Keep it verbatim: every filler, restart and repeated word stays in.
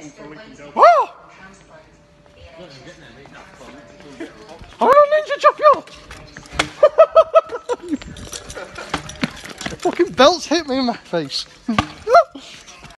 Oh! I'm gonna ninja chop you! Fucking belts hit me in my face.